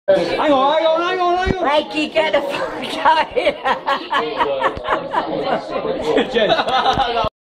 Hang on. Mikey, get the fuck out of here. Jen.